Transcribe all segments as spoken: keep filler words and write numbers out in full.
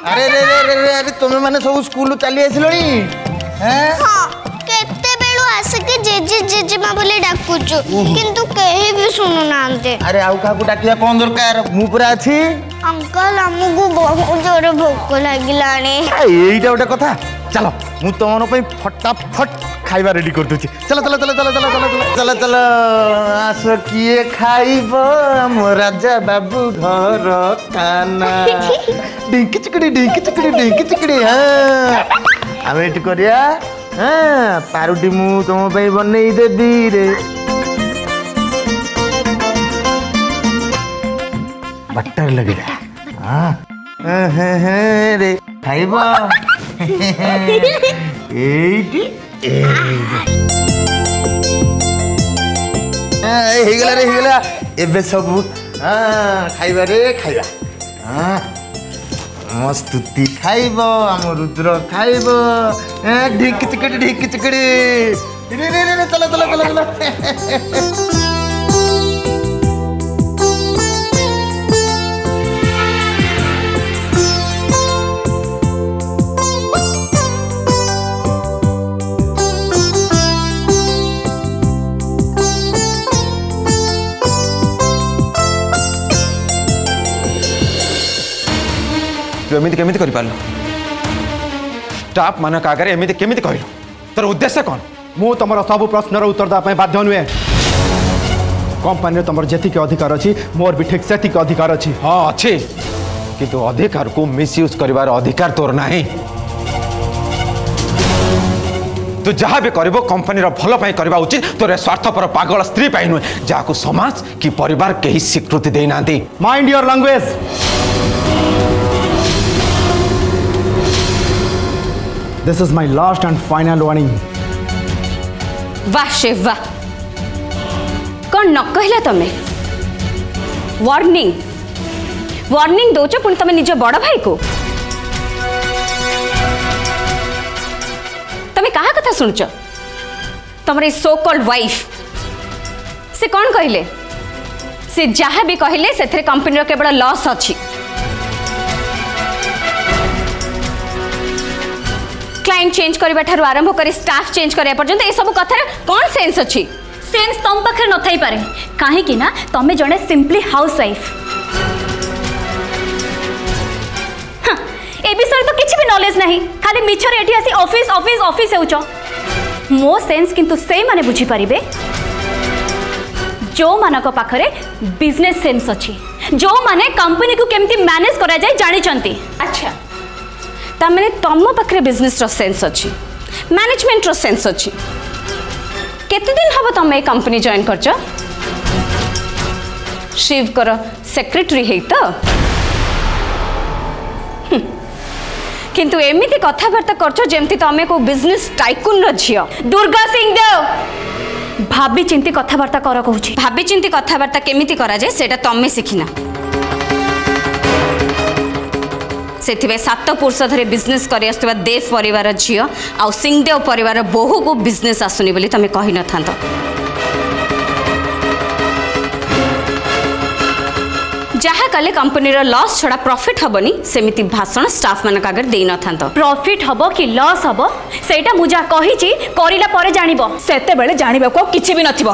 अरे रे रे रे रे अरे तुम मैंने सब स्कूल चली आसिलणी हैं हां केते बेलु आसे के जेजे जेजेमा बोले डाकुचु किंतु केही भी सुनु नांते। अरे आउ काकू डाकिया कोन दरकार मु पूरा अछि। अंकल हमको बहुत जोर भूख लागिलानी। एईटा ओटा कथा चलो मु तमन पई फटाफट खाइबा रेडी कर दूची। चलो चलो चलो चलो चलो चलो चलो चलो आस किए खाइबो हम राजा बाबू घर खाना डिंकी चिकड़ी डिंकी चिकड़ी डिंकी चिकड़ी। हां हम एट करिया। हां पारुटी मु तुम पई बनेई देबी रे। बटर लगेगा। हां हे हे रे खाइबो एटी हेगला रे हेगला एबे सब हां खाइबा रे खाइबा। हां मस्तुति खाइबो हम रुद्र खाइबो ढिक चिकड़ी ढिक चिकड़ी रे रे रे चलो चलो चलो चलो। एमती केमी कर स्टाफ मान आगे एमती केमी कहलु तोर उद्देश्य कौन? मु तुम सब प्रश्नर उत्तर देवाई बाध्य नुहे। कंपनी तुम जी अधिकार अच्छी मोर भी ठीक से अधिकार अच्छी। हाँ अच्छी किंतु अधिकार को मिसयूज कर अधिकार तोर नहीं। तू जहाँ भी कर कंपनी भल करवा उचित तोर स्वार्थपर पागल स्त्री पाई नुहे जहाँ समाज कि परिवार कहीं स्वीकृति देना। Mind your language. This is my last and final warning. वाह शिव वाह कौन न कहला तमे वार्निंग वार्निंग दोच पुणी तमे निज बड़ भाई को तमे कहा कथा सुनच तमरे सो कॉल्ड वाइफ से कौन कहले से जहाँ भी कहले से कंपनी केवल लॉस अच्छी। क्लाइंट चेंज करबा ठारू आरंभ कर स्टाफ चेंज करबा पर्यंत ए सब कथार कौन सेंस अछि? सेंस तुम पाखे न थाई पारे काहे कि ना तमे जने सिंपली हाउसवाइफ। हां ए विषय तो किछि भी नॉलेज नहीं खाली मिछर एठी आसी ऑफिस ऑफिस ऑफिस हेउचो। मो सेंस किंतु से माने बुझी परिबे जो मानक पाखरे बिजनेस सेंस अछि जो माने कंपनी को केमती मैनेज करा जाय जानि चंती। अच्छा तामने तुम पाखे बिजनेस रो सेंस अच्छी मैनेजमेंट रो सेंस अच्छी केते दिन हम तुम ए कंपनी जॉइन करछ? शिव कर सेक्रेटरी है तो किंतु एमिति कथाबार्ता करछ जेमति तमे को बिजनेस टाइकून रो झियो दुर्गा सिंह देव। भाभी चिंती कथाबार्ता कर कहूची। भाभी चिंती कथाबार्ता केमिति करा जाय सेटा तमे सिखिना। से सात पुरुष धरे बिजनेस कर देव परिवार झील आउ सिंहदेव परिवार बोहू को बिजनेस आसुनी बोली तमें कही न था। जहाँ कले कंपनी लॉस छड़ा प्रॉफिट हबनी सेमिति भाषण स्टाफ मान आगे दे न था। प्रॉफिट हबो कि लॉस हबो सेटा मुझा कही करिला परे जानिबो सेते बेले जानिबा को किछि भी नथिबो।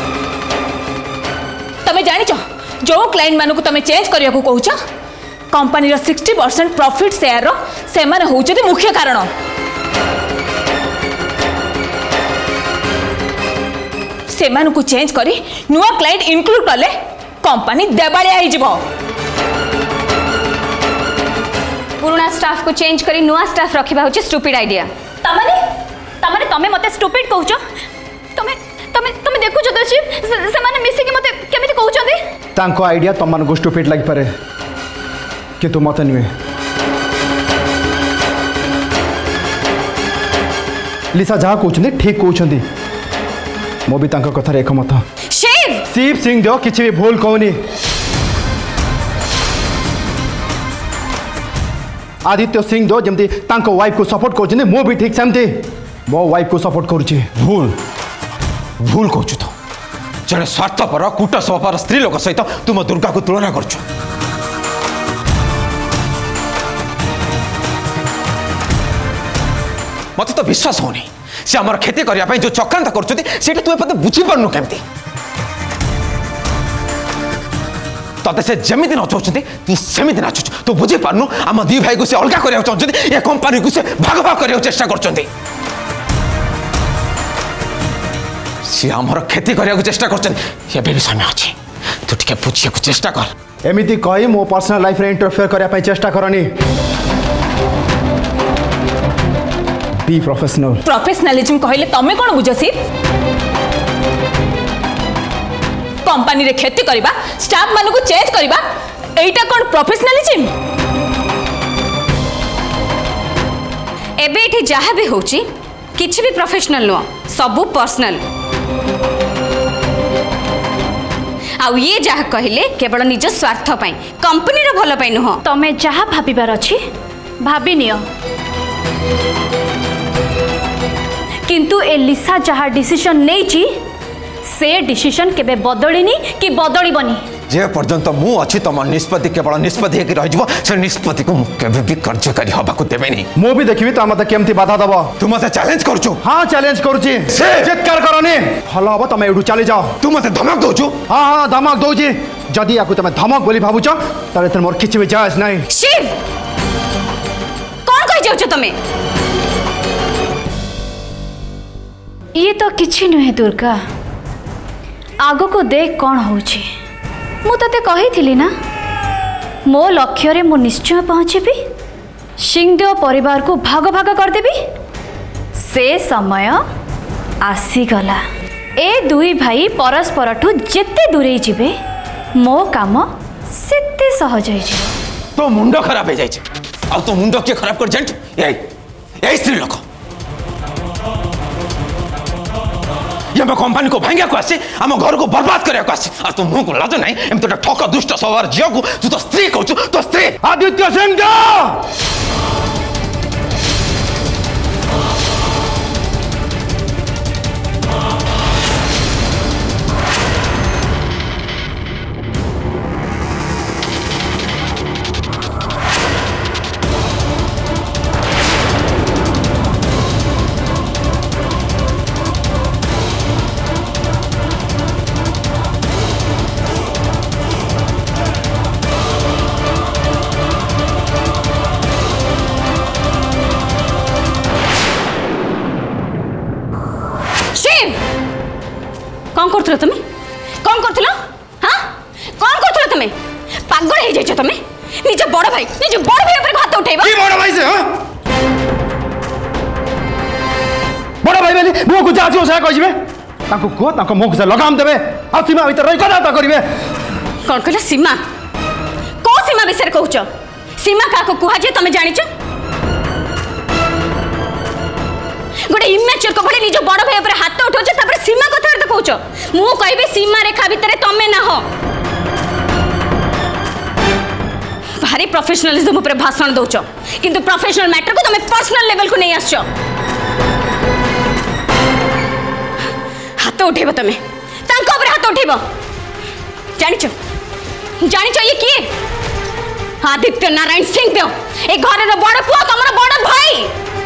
तमे जानिचो जो क्लाइंट मानू को तमे चेंज करिया को कहूछ कंपनी रो सिक्सटी परसेंट प्रॉफिट शेयर रो से माने होउछथि मुख्य कारण। से मानू को चेंज करी नुआ क्लाइंट इंक्लूड करले कंपनी देबालिया हो जिवो। पुराना स्टाफ को चेंज करी नुआ स्टाफ रखिबा होछि स्टूपिड आइडिया। तमाने तमाने तमे मते स्टूपिड कहूछ तमे तमे तमे देखुछ तो से माने मिसी के मते केमिति कहउछथि तांको आइडिया तम मान को स्टूपिड लागि पारे किंतु मत नुहे। लिसा जहाँ कहते ठीक कहते मो भी कथार एकमत। शिव शिव सिंह देव किसी भी भूल कहनी। आदित्य सिंह देव जमती वाइफ को सपोर्ट कर मो भी ठीक सेमती मो वाइफ को सपोर्ट करुच्ची। भूल भूल कहूँ तो जड़े स्वार्थपर कूट स्वभाव स्त्री लोक सहित तुम दुर्गा को तुलना कर मत तो विश्वास होनी से आम क्षति करने जो चक्रांत कर तू बुझी पार्नु केमती तते से जमीती नचाऊँ तू सेमती नाचुच तू बुझी पार्नु आम दी भाई को से अलग करने चाहते ये कंपनी को से भाग भाग करने चेष्टा कर सी आमर क्षति करने चेष्टा कर भी समय अच्छे तू टे बुझे चेष्टा कर एमती कही मो पर्सनल लाइफ रे इंटरफेयर करने चेष्टा करनी बी प्रोफेशनल प्रोफेशनलिज्म कहले तमे कोन बुझ सी कंपनी रे क्षति करबा स्टाफ मानु को चेंज करबा एटा कोन प्रोफेशनलिज्म एबे एठी जहाँ भी होची किछि भी प्रोफेशनल नुह सबू पर्सनल आउ ये जहाँ कहले केवल निज स्वार्थ पाई कंपनी रो भल पाई नुह तमे जहाँ भाबिबार अछि भाबी नियो किंतु ए लिसा जहाँ डिसीजन नहीं ची से डिसीजन केबे बदलिनी कि बदलिबनी जे पर्यंत मु अच्छी तुम निष्पत्ति केवल निष्पत्ति होकर रही से निष्पत्ति को केबे भी कार्यकारी हवा को देबे नहीं मु भी देखिबी त मते केमती बाधा दब तू मते चैलेंज करछु हां चैलेंज करूची से चित्कार करनी हल हबो तमे एडू चली जाओ तू मते धमक दोछु हां हां धमक दोची जदी आकु तमे धमक बोली भाबुछ तले त मोर किछि भी जायज नहीं शिव कौन कहि जाउछ तमे ये तो किछि नुहे दुर्गा आगो को देख कौन होउछि मु तते कही थिली ना मो लक्ष्य रे मु निश्चय पहुँचबी सिंहदेव परिवार को भाग भाग कर देबी से समय आसीगला ए दुई भाई परस्पर ठू जेते दूरे जिबे मो काम सेते सहज होई जे तो मुंडो खराब हो जाइए आ तो मुंडो के खराब कर जानछ ए ए स्त्री लोक ये मैं कंपनी को भांगिया को आसी आम घर को बर्बाद करने को आसी आ तू मुंह को लाज नहीं एमती तो ठक दुष्ट स्वभाव झील को तू तो स्त्री कहू तो स्त्री आदित्य सिंह कौन करथलो तमे कौन करथलो हां कौन करथलो तमे पागल हे जाइछ तमे निज बड़ भाई निज बड़ भाई ऊपर हाथ उठेबा की बड़ भाई से हां बड़ भाई बेली मो को जाची ओसा कहिबे ताको को ताको मुख से लगाम देबे आ सीमा भीतर रही कदा करिवे कौन कहला सीमा को सीमा विषय कहूछ सीमा का को कुहा जे तमे जानिछ गोटे इमेच्योर को भले निज बड़ भाई ऊपर हाथ उठाउछ तापर सीमा कथा तो कहूछ मु कहबे सीमा रेखा भितर तमे ना हो भारी प्रोफेशनलिज्म ऊपर भाषण दउछ किंतु प्रोफेशनल मैटर को तमे पर्सनल लेवल को नहीं आछो हाथ उठेबो तमे तांको ऊपर हाथ उठेबो जानिछ जानिछ ये किए आदित्य नारायण सिंह देव ए घर रो बड़ पुआ तमर बड़ भाई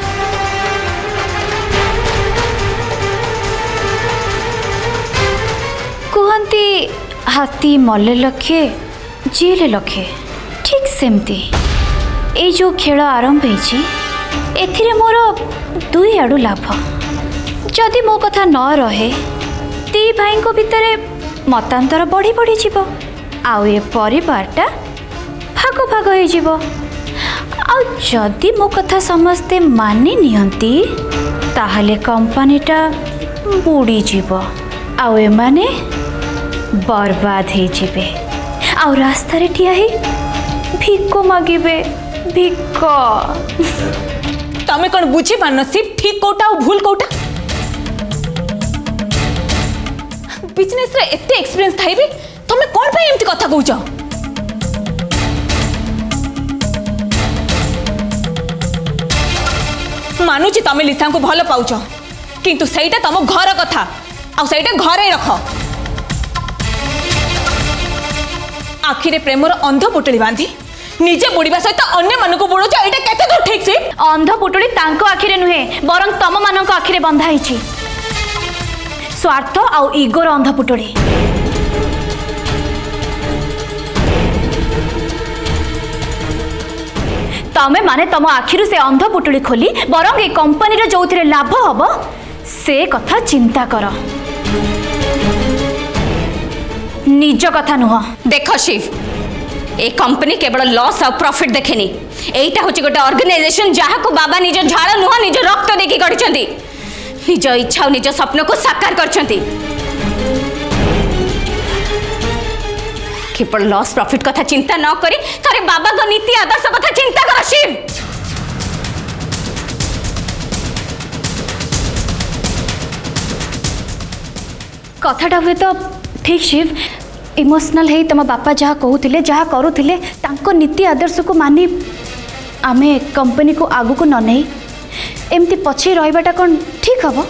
कहती हाथी मले लखे जेल लखे ठीक सेमती ए जो खेल आरंभ होइछि एथिरे मोर दुई आडू लाभ जदि मो कथा न रहे दी भाई को भितरे मतांतर बढ़ी बढ़ी जीवो आउ ए परिवारटा भाग भाग हो जीवो आउ जदि मो कथा समस्ते मानि नियंती ताहले कंपनीटा बुड़ी जीवो आउ ए माने बर्बाद हो जीवे आउ रास्ता रे ठिया ही भिक्को मागिबे भिक्को तमे कौन बुझी पार सिर्फ ठीक कोटा और भूल कोटा बिजनेस रे एते एक्सपीरियंस थाई भी तमे कौन भाई एमती कथा कहूछ मानुची तमे लिसा को भल पाउछ किंतु सेटा तम घर कथा आ सेटा घरे रख आखिरे प्रेमर अंध पुटली बांधी निजे बुड़ीबा सहित अन्य मन को बुड़ो एटा केते दूर ठीक से अंध पुटुड़ी तांको आखिरे नुहे बरं तम मानक आखिरे बंधा हिची स्वार्थ आउ इगोर अंध पुटुड़ी तमे माने तम आखिरु से अंध पुटुड़ी खोली बरं ए कंपनी रे जोथिरे लाभ हबो से कथा चिंता कर निज कथा नुह। देख शिव ए कंपनी केवल लॉस और प्रॉफिट देखेनी एटा होची गोटे ऑर्गेनाइजेशन जहाँ को बाबा निज झाड़ नुह निज रक्त देखी गढ़ी निज इच्छा और निज स्वप्न को साकार करछंती केवल लॉस प्रॉफिट कथा चिंता न करी थारे बाबा को नीति आदर्श कथा चिंता कर शिव। कथाटा हुए तो ठीक शिव इमोशनल है तुम बापा जहाँ कहते जहाँ करुले तांको नीति आदर्श को मानी आमे कंपनी को आगु को न नहीं एमती पछे रहीबाटा कौन ठीक हम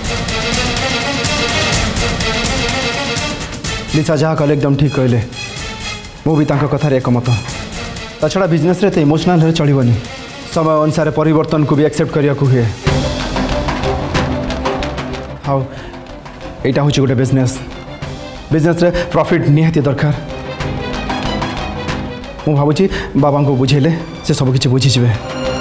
लिसा जहाँ कहले एकदम ठीक कहले मु भी तांको कथार एकमत ता छड़ा बिजनेस रे ते इमोशनल रे चलिबनी समय अनुसार परिवर्तन को भी एक्सेप्ट करिया को हुए हाउ एटा होची गोटे बिजनेस बिजनेस रे प्रॉफिट निहाती दरकार मु भाबुची बाबा को बुझेले से सब किछि बुझी जिवे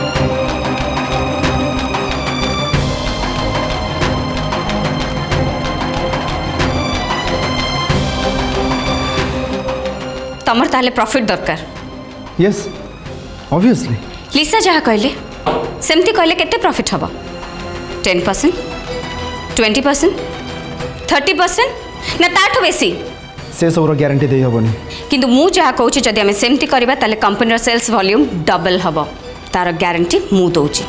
तमर ताले प्रॉफिट दरकार यस ऑब्वियसली लिसा जहाँ कहले सेमती कहले केते प्रॉफिट हबो ten percent twenty percent thirty percent ना ताठो बेसी से सब गारंटी दे हबनी किंतु मु जहाँ कहूँ जदि आम सेमती करबा ताले कंपनी सेल्स वॉल्यूम डबल हबो तार गारंटी मु दउची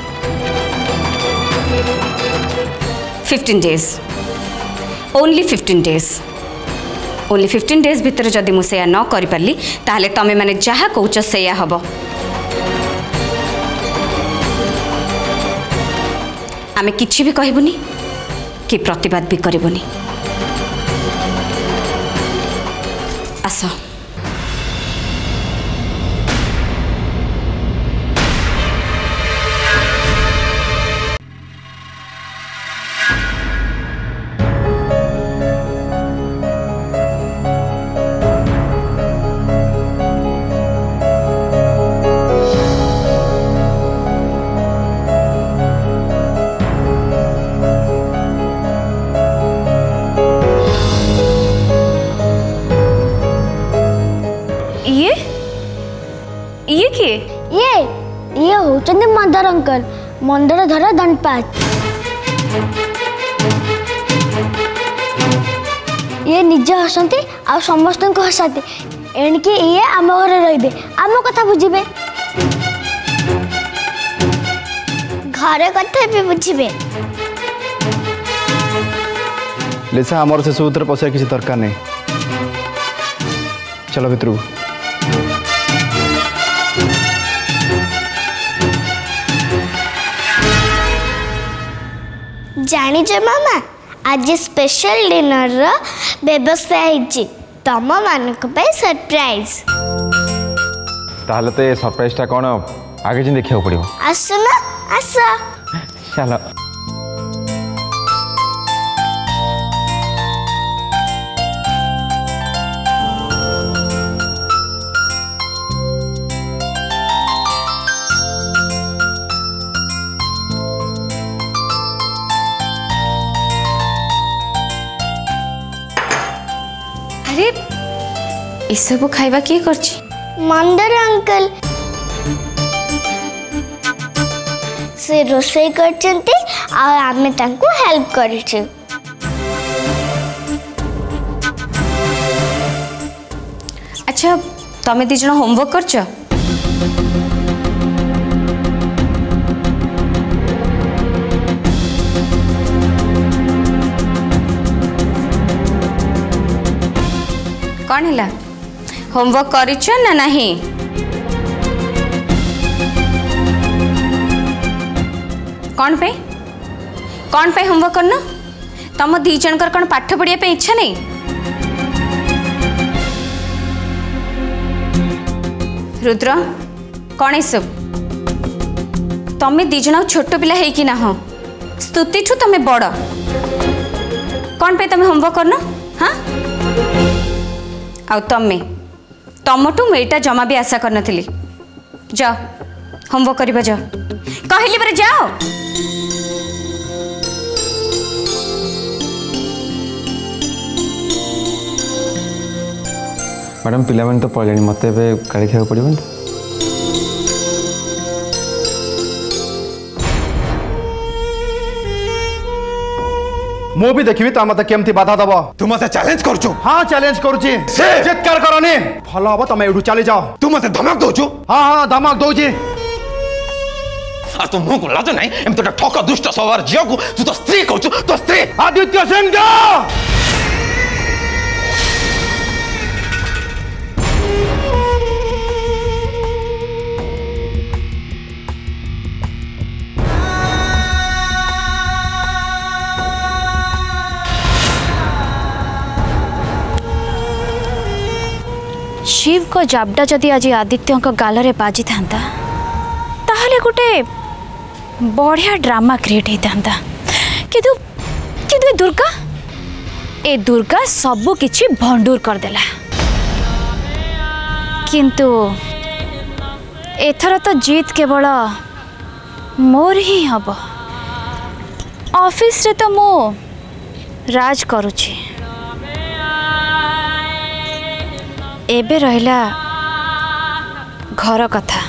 fifteen days only fifteen days only fifteen days भितर जदि मु सेया न करि परली ताले तमे माने जहाँ कहूच सेया हबो आमे किछि भी कहबुनी कि प्रतिवाद भी करबुनी आस ये ये किए ये ये होचंदे मंदर अंकल मंदर धर दंडपात ये निज हसंती आ समस्त को हसाते एणके ये आम घर रहिबे आम कथा बुझिबे घर कथा भी बुझिबे लिसा हमर से सूत्र पसे किसी दरकार नहीं चलो भितर जानिछ मामा आज स्पेशल डिनर रो व्यवस्था है तम मानक पे सरप्राइज ताहले तो सरप्राइज टा कौन आगे जी देखा पड़ो आस ना आस चलो अरे सब खाइबा किए करछि मंदर अंकल से रोषेई करचंती आ आमे तांको हेल्प करछि अच्छा तमे दी जण होमवर्क करछ कौन है होमवर्क करिछ ना नहीं कौन पे कौन पे होमवर्क करना तुम दी जनकर कौन पाठ पढ़िया पे इच्छा नहीं रुद्र कौन है सब तमें दिज छोट पिला है कि ना हो स्तुति ठू तमें बड़ कौन पे तमें होमवर्क करना हाँ आउ तमें तमठू मुझा जमा भी आशा कर नी जाओ होमवर्क करवा जाओ कहली पर जाओ मैडम पिला तो पड़े मत गाड़ी खाया पड़े मु भी देखी तो मत केमती बाधा दब तू मत चैलेंज कर हाँ चैलेंज करुच्ची चित्कार करनी भल हम तुम एठू चली जाओ तू मत धमक दौचु हाँ हाँ धमक दौची तू मुझे लाज ना एमती ठक दुष्ट स्वभाव झील को तू तो स्त्री कहू तो स्त्री आदित्य सिंह शिव को जाबडा जदि आज आदित्य गाल बाजी था ताहले गोटे बढ़िया ड्रामा क्रिएट होता किंतु किंतु ए दुर्गा ए दुर्गा सबू किछि भंडूर करदेला किंतु एथर तो जीत केवल मोर ही हम ऑफिस रे तो मु राज करुछि एबे रहिला घर कथा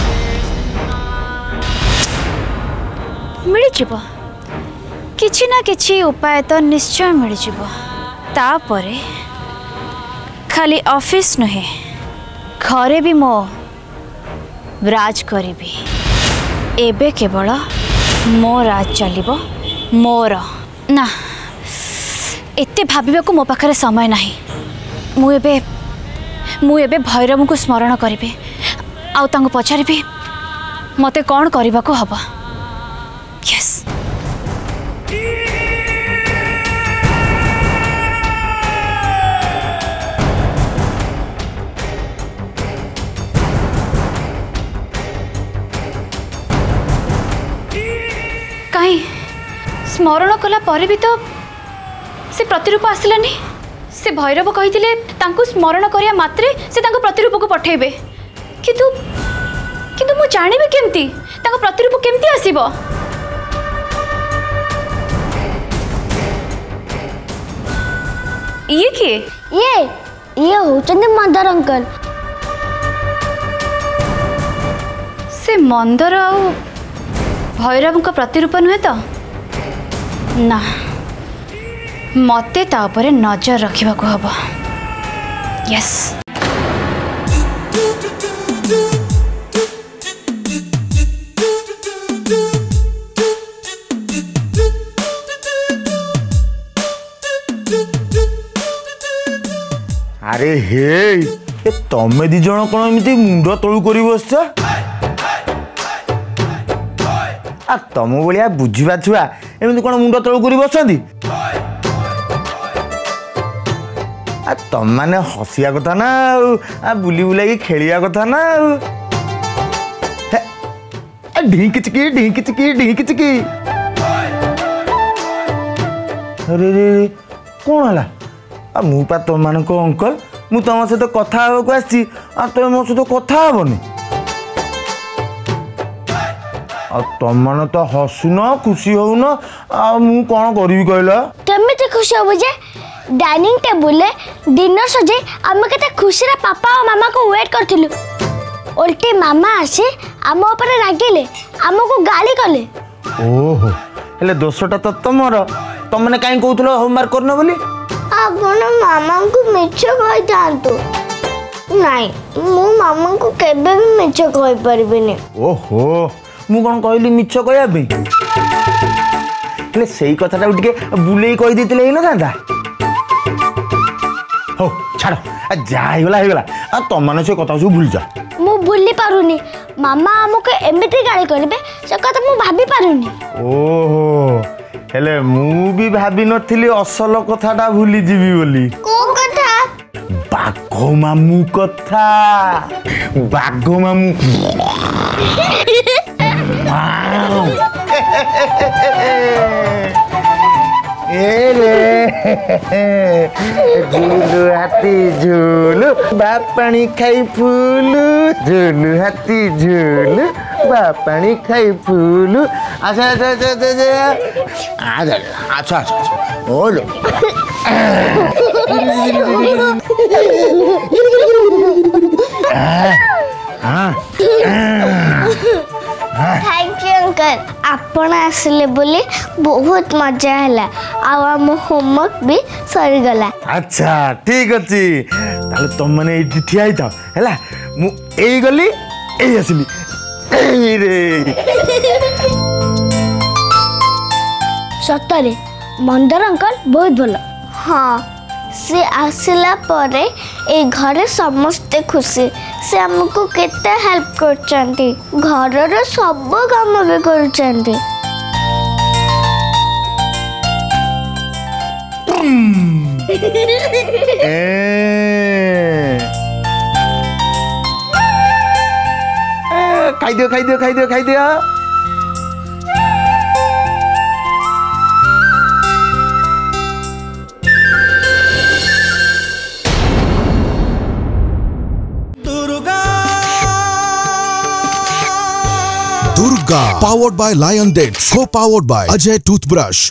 मिल जिवो किछि ना किछि उपाय तो निश्चय मिल जिवो तापरे खाली ऑफिस नहे घरे भी मो राज करिबी एबे केवल मो राज चलिबो मोर ना एते भाबिबा को मो पाखरे समय नाही मु एबे मु एबे भैरव को स्मरण करी आउ तांको पचारि मते कौन करने को हब यस कहीं स्मरण कला पर भी तो से प्रतिरूप आसलानी से भैरव कही तांको स्मरण करिया मात्रे से तांको प्रतिरूप को पठेबे किंतु किंतु मु जानिबे केमती तांको प्रतिरूप केमती आसीबो ये के ये ये होचंदे मंदर अंकल से मंदर आउ भैरव को प्रतिरूप नुहे तो ना मते तापरे नजर रखिबा को हबो यस अरे हे ए तमे दी जण कोन एमिति मुंड तळु करी बसछ आ तम बलिया बुझिबा छुआ एमिति कोन मुंड तळु करी बसछंती आ तम माने हसिया कथा ना आ बुली बुलाई खेलिया कथा ना आ ढींक चिकी ढींक चिकी ढींक चिकी अरे रे कौन हला आ मु पा तुम मान को अंकल मु तुम सहित कथा को आसी आ तुम मो सहित कथा हेबनी आ तुम मान तो हसुन खुशी होउन आ मु कौन करबी कहला केमिति खुशी होबो जे डाइनिंग टेबल डिनर सजे आम के खुशी पापा और मामा को वेट करथिलु उल्टी मामा आसे आम ऊपर रागिले आमको गाली कले ओहो हेले दोषटा तो तुमर तुमने काई कहउथलो होमवर्क करनो बोली आपण मामा को मिछ कहि जानतो नहीं मु मामा को केबे भी मिछ कहि परबिनी ओहो मु कोन कहली मिछ कहया बे हेले सेही कथाटा उठके बुलेई कहि दितिले हिन दादा हो छाड़ आ जाई गला हे गला आ तुम माने से कथा सब भूल जा मु भूली पारुनी मामा हमको एमिति गाली करबे से कथा मु भाबी पारुनी ओहो हेले मु भी भाबी नथिली असल कथाटा भूली जीवी बोली को कथा बाघ मामू कथा बाघ मामू ए रे झूलू हाथी झूलू बापाणी खाई फूलू झूलू हाथी झूलू बापाणी खाई फूलू अच्छा अच्छा अच्छा अच्छा अच्छा अच्छा ओ लो थैंक यू अंकल आपण आसले बोली बहुत मजा है आम होमवर्क भी सरी गला। अच्छा ठीक अच्छे ताले तुम मैंने ये ठिया ही था है मु ए गली ए आसली ए रे सतरे मंदर अंकल बहुत भल। हाँ से आसला परे ए घरे समस्ते खुशी से हमको केते हेल्प करचंती घरर सब काम भी करचंती। खाई दियो खाई दियो खाई दियो खाई दियो Durga, powered by Lion Dates, co-powered by Ajay Toothbrush.